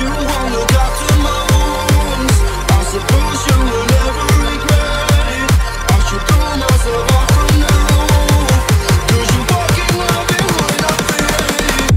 you won't look after my wounds. I suppose you will never regret it. I should throw myself off from now, 'cause you fucking love it when I feel it.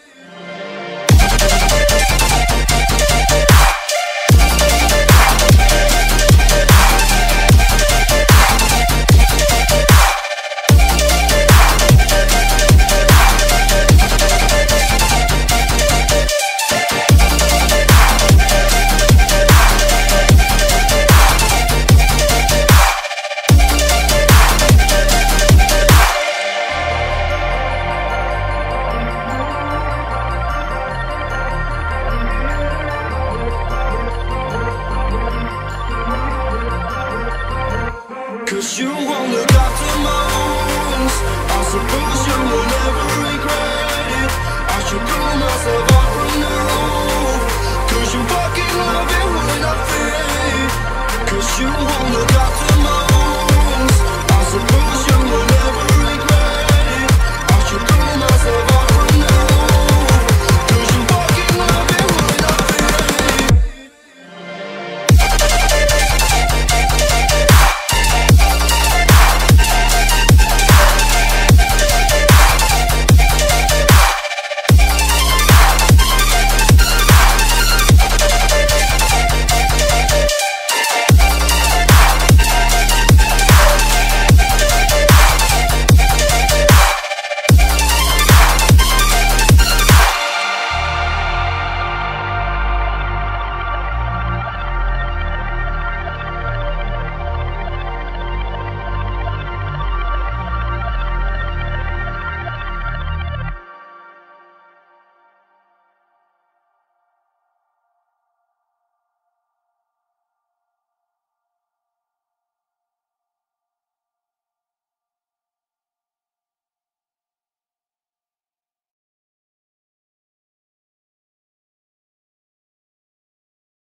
Cause you won't look after my wounds. I suppose you will never regret it. I should throw myself off from now, 'cause you fucking love it when I feel it. 'Cause you won't look after